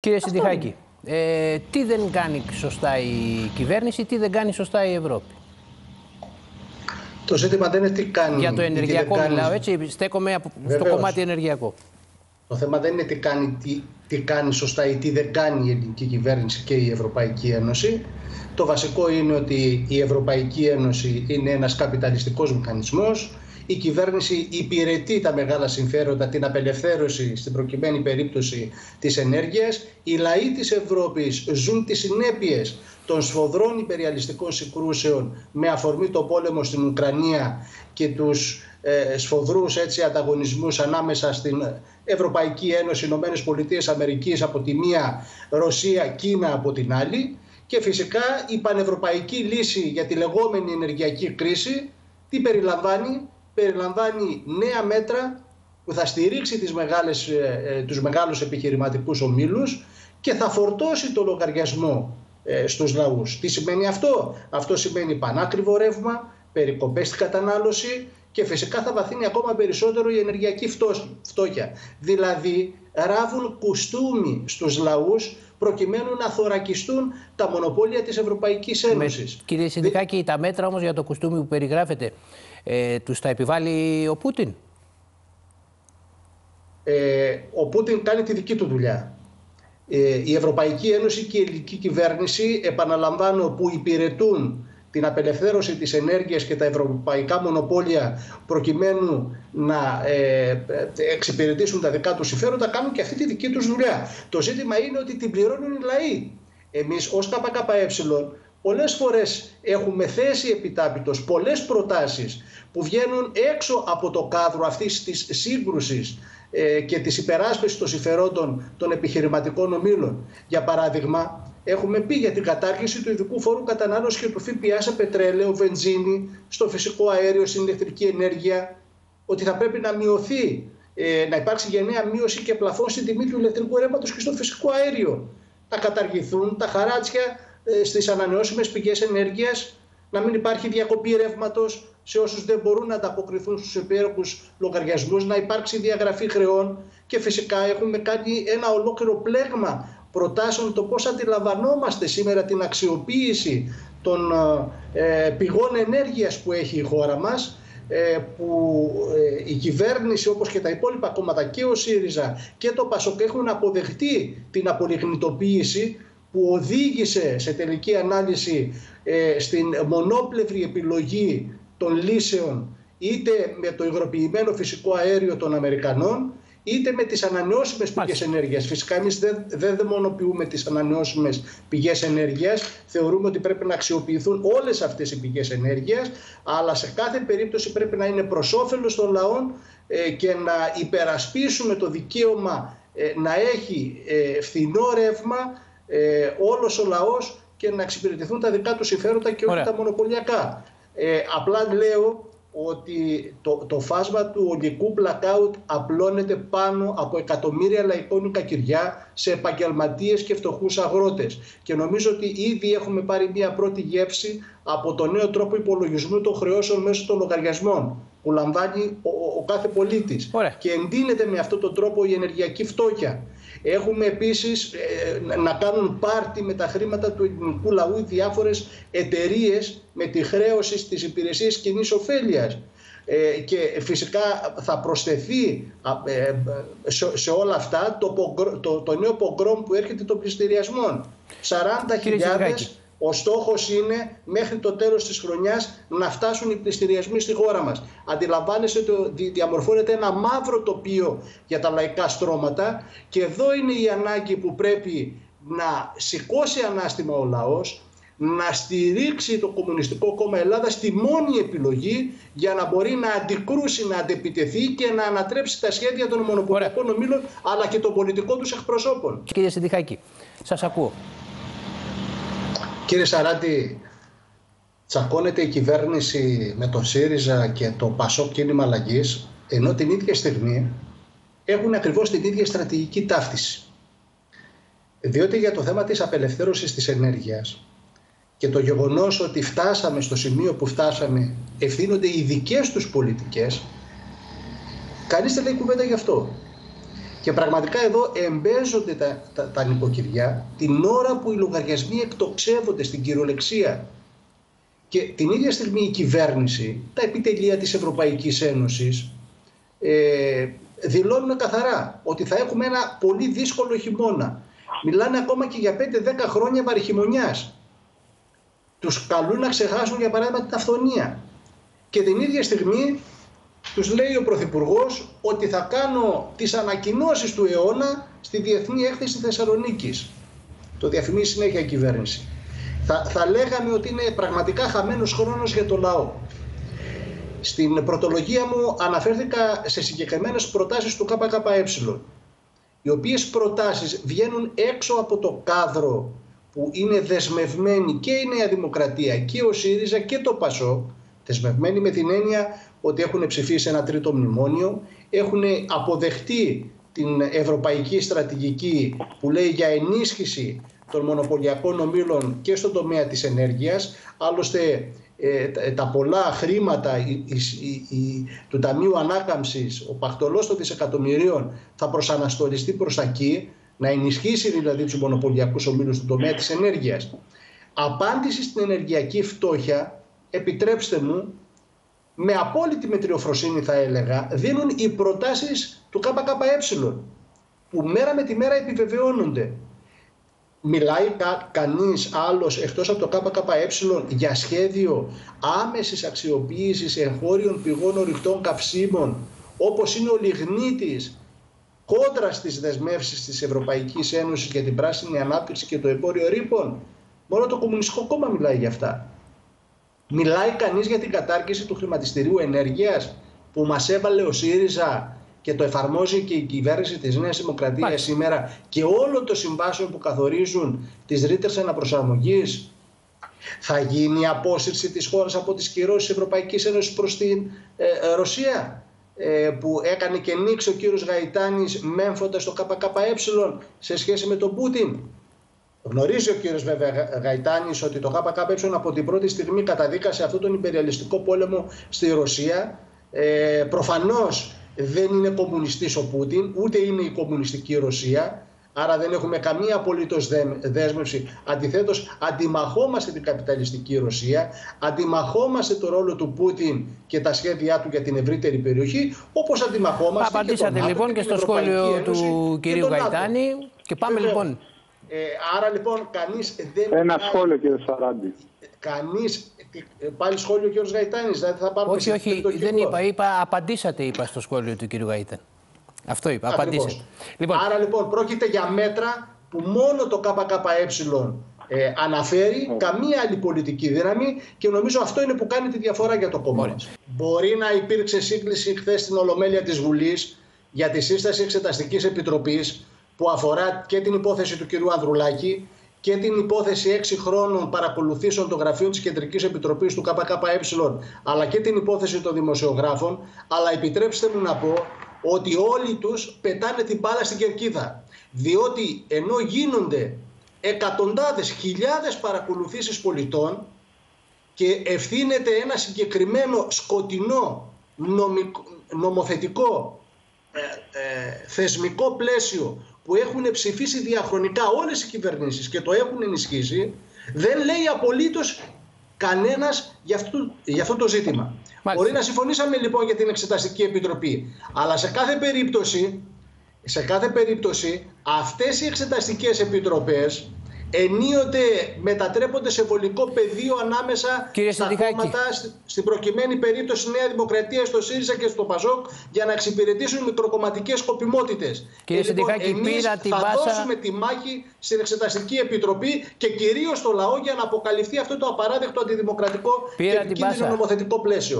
Κύριε Συντιχάκη, τι δεν κάνει σωστά η κυβέρνηση, τι δεν κάνει σωστά η Ευρώπη? Το ζήτημα δεν είναι τι κάνει. Για το ενεργειακό μιλάω, έτσι, στέκομαι στο κομμάτι ενεργειακό. Το θέμα δεν είναι τι κάνει σωστά ή τι δεν κάνει η ελληνική κυβέρνηση και η Ευρωπαϊκή Ένωση. Το βασικό είναι ότι η Ευρωπαϊκή Ένωση είναι ένας καπιταλιστικός μηχανισμός. Η κυβέρνηση υπηρετεί τα μεγάλα συμφέροντα, την απελευθέρωση στην προκειμένη περίπτωση της ενέργειας. Οι λαοί της Ευρώπης ζουν τις συνέπειες των σφοδρών υπεριαλιστικών συγκρούσεων με αφορμή το πόλεμο στην Ουκρανία και τους σφοδρούς ανταγωνισμούς ανάμεσα στην Ευρωπαϊκή Ένωση, Ηνωμένες Πολιτείες Αμερικής από τη μία, Ρωσία, Κίνα από την άλλη. Και φυσικά η πανευρωπαϊκή λύση για τη λεγόμενη ενεργειακή κρίση τι περιλαμβάνει? Περιλαμβάνει νέα μέτρα που θα στηρίξει τους μεγάλους επιχειρηματικούς ομίλους και θα φορτώσει το λογαριασμό στους λαούς. Τι σημαίνει αυτό? Αυτό σημαίνει πανάκριβο ρεύμα, περικοπές στην κατανάλωση και φυσικά θα βαθύνει ακόμα περισσότερο η ενεργειακή φτώχεια. Δηλαδή ράβουν κουστούμι στους λαούς προκειμένου να θωρακιστούν τα μονοπόλια της Ευρωπαϊκής Ένωσης. Κύριε Συντιχάκη, τα μέτρα όμως για το κουστούμι που περιγράφεται, τους τα επιβάλλει ο Πούτιν? Ο Πούτιν κάνει τη δική του δουλειά. Η Ευρωπαϊκή Ένωση και η ελληνική κυβέρνηση, επαναλαμβάνω, που υπηρετούν την απελευθέρωση της ενέργειας και τα ευρωπαϊκά μονοπόλια προκειμένου να εξυπηρετήσουν τα δικά τους συμφέροντα, κάνουν και αυτή τη δική τους δουλειά. Το ζήτημα είναι ότι την πληρώνουν οι λαοί. Εμείς ως ΚΚΕ πολλές φορές έχουμε θέσει επιτάπητος πολλές προτάσεις που βγαίνουν έξω από το κάδρο αυτής της σύγκρουσης και της υπεράσπισης των συμφερόντων των επιχειρηματικών ομίλων. Για παράδειγμα, έχουμε πει για την κατάργηση του ειδικού φόρου κατανάλωσης και του ΦΠΑ σε πετρέλαιο, βενζίνη, στο φυσικό αέριο, στην ηλεκτρική ενέργεια, ότι θα πρέπει να μειωθεί, να υπάρξει γενναία μείωση και πλαφόν στην τιμή του ηλεκτρικού ρεύματος και στο φυσικό αέριο. Να καταργηθούν τα χαράτσια στις ανανεώσιμες πηγές ενέργειας, να μην υπάρχει διακοπή ρεύματος σε όσους δεν μπορούν να ανταποκριθούν στους υπέροχους λογαριασμούς, να υπάρξει διαγραφή χρεών και φυσικά έχουμε κάνει ένα ολόκληρο πλέγμα προτάσεων το πώς αντιλαμβανόμαστε σήμερα την αξιοποίηση των πηγών ενέργειας που έχει η χώρα μας, που η κυβέρνηση όπως και τα υπόλοιπα κόμματα και ο ΣΥΡΙΖΑ και το ΠΑΣΟΚ έχουν αποδεχτεί την απολιγνητοποίηση που οδήγησε σε τελική ανάλυση στην μονόπλευρη επιλογή των λύσεων είτε με το υγροποιημένο φυσικό αέριο των Αμερικανών είτε με τις ανανεώσιμες πηγές ενέργειας. Φυσικά εμείς δεν δαιμονοποιούμε τις ανανεώσιμες πηγές ενέργειας. Θεωρούμε ότι πρέπει να αξιοποιηθούν όλες αυτές οι πηγές ενέργειας, αλλά σε κάθε περίπτωση πρέπει να είναι προς όφελος των λαών και να υπερασπίσουμε το δικαίωμα να έχει φθηνό ρεύμα όλος ο λαός και να εξυπηρετηθούν τα δικά του συμφέροντα και όχι τα μονοπωλιακά. Απλά λέω ότι το φάσμα του ολικού blackout απλώνεται πάνω από εκατομμύρια λαϊκών κακηριά σε επαγγελματίες και φτωχούς αγρότες. Και νομίζω ότι ήδη έχουμε πάρει μια πρώτη γεύση από το νέο τρόπο υπολογισμού των χρεώσεων μέσω των λογαριασμών που λαμβάνει ο κάθε πολίτης. Και εντείνεται με αυτόν τον τρόπο η ενεργειακή φτώχεια. Έχουμε επίσης να κάνουν πάρτι με τα χρήματα του ελληνικού λαού οι διάφορες εταιρείες με τη χρέωση στις υπηρεσίες κοινής ωφέλειας. Και φυσικά θα προσθεθεί σε όλα αυτά το νέο πογκρόμ που έρχεται των πληστηριασμών. 40.000. Ο στόχος είναι μέχρι το τέλος της χρονιάς να φτάσουν οι πληστηριασμοί στη χώρα μας. Αντιλαμβάνεστε ότι διαμορφώνεται ένα μαύρο τοπίο για τα λαϊκά στρώματα και εδώ είναι η ανάγκη που πρέπει να σηκώσει ανάστημα ο λαός, να στηρίξει το Κομμουνιστικό Κόμμα Ελλάδας στη μόνη επιλογή για να μπορεί να αντικρούσει, να αντεπιτεθεί και να ανατρέψει τα σχέδια των μονοπωλιακών ομίλων αλλά και των πολιτικών τους εκπροσώπων. Κύριε Συντιχάκη, σας ακούω. Κύριε Σαράτη, τσακώνεται η κυβέρνηση με τον ΣΥΡΙΖΑ και το ΠΑΣΟΚ Κίνημα Αλλαγής, ενώ την ίδια στιγμή έχουν ακριβώς την ίδια στρατηγική ταύτιση. Διότι για το θέμα της απελευθέρωσης της ενέργειας και το γεγονός ότι φτάσαμε στο σημείο που φτάσαμε ευθύνονται οι δικές τους πολιτικές, κανείς δεν λέει κουβέντα γι' αυτό. Και πραγματικά εδώ εμπέζονται τα νοικοκυριά την ώρα που οι λογαριασμοί εκτοξεύονται στην κυριολεξία. Και την ίδια στιγμή η κυβέρνηση, τα επιτελεία της Ευρωπαϊκής Ένωσης δηλώνουν καθαρά ότι θα έχουμε ένα πολύ δύσκολο χειμώνα. Μιλάνε ακόμα και για 5-10 χρόνια βαρυχημονιάς. Τους καλούν να ξεχάσουν για παράδειγμα την αυθονία. Και την ίδια στιγμή τους λέει ο Πρωθυπουργός ότι θα κάνω τις ανακοινώσεις του αιώνα στη Διεθνή Έκθεση Θεσσαλονίκης. Το διαφημίζει συνέχεια η κυβέρνηση. Θα λέγαμε ότι είναι πραγματικά χαμένος χρόνος για το λαό. Στην πρωτολογία μου αναφέρθηκα σε συγκεκριμένες προτάσεις του ΚΚΕ, οι οποίες προτάσεις βγαίνουν έξω από το κάδρο που είναι δεσμευμένοι και η Νέα Δημοκρατία και ο ΣΥΡΙΖΑ και το ΠΑΣΟΚ, δεσμευμένοι με την έννοια ότι έχουν ψηφίσει ένα τρίτο μνημόνιο, έχουν αποδεχτεί την ευρωπαϊκή στρατηγική που λέει για ενίσχυση των μονοπωλιακών ομίλων και στον τομέα της ενέργειας. Άλλωστε τα πολλά χρήματα του Ταμείου Ανάκαμψης, ο παχτολός των δισεκατομμυρίων θα προσαναστολιστεί προς τα εκεί, να ενισχύσει δηλαδή τους μονοπωλιακούς ομίλους στον τομέα της ενέργειας. Απάντηση στην ενεργειακή φτώχεια, επιτρέψτε μου, με απόλυτη μετριοφροσύνη θα έλεγα, δίνουν οι προτάσεις του ΚΚΕ, που μέρα με τη μέρα επιβεβαιώνονται. Μιλάει κανείς άλλος εκτός από το ΚΚΕ για σχέδιο άμεσης αξιοποίησης εγχώριων πηγών ορυκτών καυσίμων, όπως είναι ο λιγνίτης, κόντρα στις δεσμεύσεις της Ευρωπαϊκής Ένωσης για την πράσινη ανάπτυξη και το εμπόριο ρήπων? Μόνο το Κομμουνιστικό Κόμμα μιλάει για αυτά. Μιλάει κανείς για την κατάργηση του χρηματιστηρίου ενέργειας που μας έβαλε ο ΣΥΡΙΖΑ και το εφαρμόζει και η κυβέρνηση της Νέας Δημοκρατίας σήμερα, και όλων των συμβάσεων που καθορίζουν τις ρήτρες αναπροσαρμογής? Θα γίνει η απόσυρση της χώρας από τις κυρώσεις της Ευρωπαϊκής Ένωσης προς την Ρωσία, που έκανε και νίξει ο κύριος Γαϊτάνης μέμφοντας το ΚΚΕ σε σχέση με τον Πούτιν? Γνωρίζει ο κύριος βέβαια Γαϊτάνης ότι το ΚΚΕ από την πρώτη στιγμή καταδίκασε αυτόν τον υπεριαλιστικό πόλεμο στη Ρωσία. Προφανώς δεν είναι κομμουνιστής ο Πούτιν, ούτε είναι η κομμουνιστική Ρωσία, άρα δεν έχουμε καμία απολύτως δέσμευση. Αντιθέτως, αντιμαχόμαστε την καπιταλιστική Ρωσία, αντιμαχόμαστε το ρόλο του Πούτιν και τα σχέδιά του για την ευρύτερη περιοχή, όπως αντιμαχόμαστε. Απαντήσατε λοιπόν και στο σχόλιο του κυρίου Γαϊτάνη και πάμε λοιπόν. Άρα λοιπόν κανείς δεν... Ένα σχόλιο κύριε Σαράντη. Κανείς... Πάλι σχόλιο ο κύριος Γαϊτάνης, δηλαδή θα πάρουμε... Όχι, δεν είπα, απαντήσατε είπα στο σχόλιο του κύριου Γαϊτάνη. Αυτό είπα, απαντήσατε. Λοιπόν. Άρα λοιπόν πρόκειται για μέτρα που μόνο το ΚΚΕ αναφέρει, καμία άλλη πολιτική δύναμη, και νομίζω αυτό είναι που κάνει τη διαφορά για το κόμμα μας. Μπορεί να υπήρξε σύγκληση χθες στην Ολομέλεια της Βουλής για τη σύσταση Εξεταστικής Επιτροπής που αφορά και την υπόθεση του κυρίου Ανδρουλάκη και την υπόθεση 6 χρόνων παρακολουθήσεων των γραφείων της Κεντρικής Επιτροπής του ΚΚΕ, αλλά και την υπόθεση των δημοσιογράφων. Αλλά επιτρέψτε μου να πω ότι όλοι τους πετάνε την μπάλα στην κερκίδα. Διότι ενώ γίνονται εκατοντάδες, χιλιάδες παρακολουθήσεις πολιτών και ευθύνεται ένα συγκεκριμένο σκοτεινό νομοθετικό θεσμικό πλαίσιο που έχουν ψηφίσει διαχρονικά όλες οι κυβερνήσεις και το έχουν ενισχύσει, δεν λέει απολύτως κανένας για αυτό το ζήτημα. Μάλιστα. Μπορεί να συμφωνήσαμε λοιπόν για την Εξεταστική Επιτροπή, αλλά σε κάθε περίπτωση αυτές οι εξεταστικές επιτροπές ενίοτε μετατρέπονται σε βολικό πεδίο ανάμεσα στα κόμματα, στην προκειμένη περίπτωση Νέα Δημοκρατία, στο ΣΥΡΙΖΑ και στο ΠΑΣΟΚ, για να εξυπηρετήσουν μικροκομματικές σκοπιμότητες. Λοιπόν, εμείς θα δώσουμε τη μάχη στην Εξεταστική Επιτροπή και κυρίως στο λαό για να αποκαλυφθεί αυτό το απαράδεκτο αντιδημοκρατικό και επικίνδυνο νομοθετικό πλαίσιο.